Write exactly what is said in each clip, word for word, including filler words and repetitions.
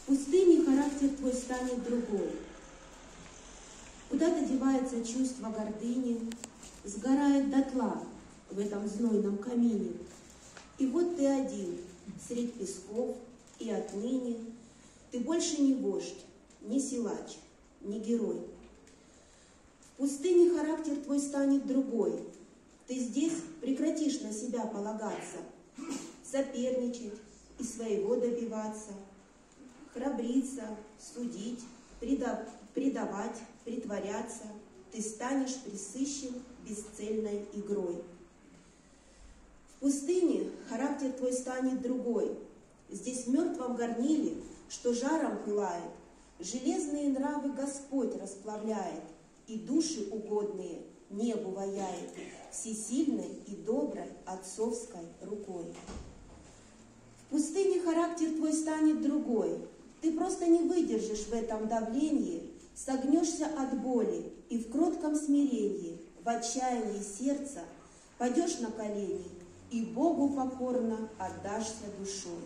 В пустыне характер твой станет другой. Куда-то девается чувство гордыни, сгорает дотла в этом знойном камине. И вот ты один средь песков, и отныне ты больше не вождь, не силач, не герой. В пустыне характер твой станет другой. Ты здесь прекратишь на себя полагаться, соперничать и своего добиваться, храбриться, судить, преда- предавать, притворяться. Ты станешь пресыщен бесцельной игрой. В пустыне характер твой станет другой. Здесь в мертвом горниле, что жаром пылает, железные нравы Господь расплавляет, и души угодные небу ваяет всесильной и доброй отцовской рукой. В пустыне характер твой станет другой. Ты просто не выдержишь в этом давлении, согнешься от боли и в кротком смирении, в отчаянии сердца падешь на колени и Богу покорно отдашься душой.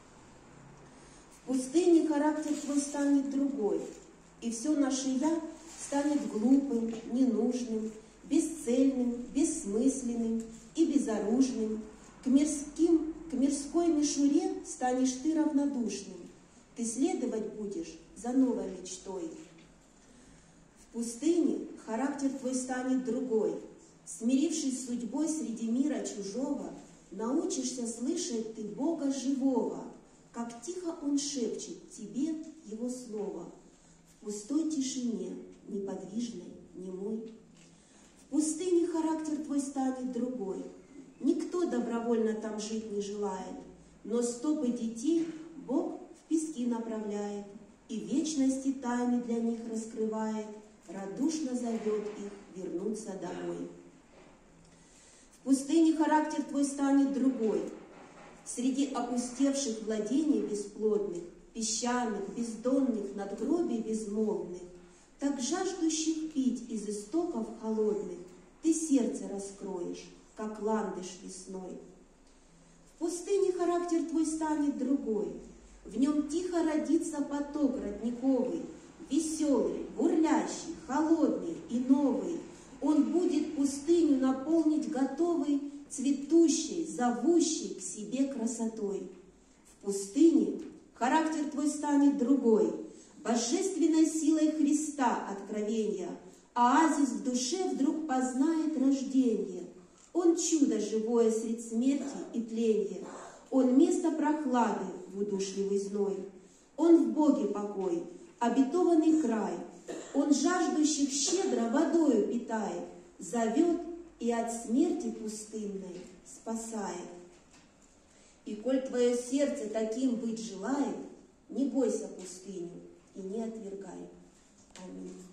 В пустыне характер твой станет другой, и все наше «я» станет глупым, ненужным, бесцельным, бессмысленным и безоружным. К мирским, к мирской мишуре станешь ты равнодушным. Ты следовать будешь за новой мечтой. В пустыне характер твой станет другой. Смирившись с судьбой среди мира чужого, научишься слышать ты Бога живого, как тихо Он шепчет тебе Его слово. В пустой тишине, неподвижной, немой. В пустыне характер твой станет другой. Никто добровольно там жить не желает, но стопы детей Бог в пески направляет и вечности тайны для них раскрывает, радушно зовет их вернуться домой. В пустыне характер твой станет другой. Среди опустевших владений бесплодных, песчаных, бездонных, надгробий безмолвных, так жаждущих пить из истоков холодных, ты сердце раскроешь, как ландыш весной. В пустыне характер твой станет другой. В нем тихо родится поток родниковый, веселый, бурлящий, холодный и новый. Он будет пустыню наполнить готовый, цветущей, зовущей к себе красотой. В пустыне характер твой станет другой, божественной силой Христа откровения. Оазис в душе вдруг познает рождение. Он чудо живое средь смерти и тления. Он место прохлады в удушливый зной. Он в Боге покой, обетованный край. Он жаждущих щедро водою питает, зовет и от смерти пустынной спасает. И коль твое сердце таким быть желает, не бойся пустыню и не отвергай. Аминь.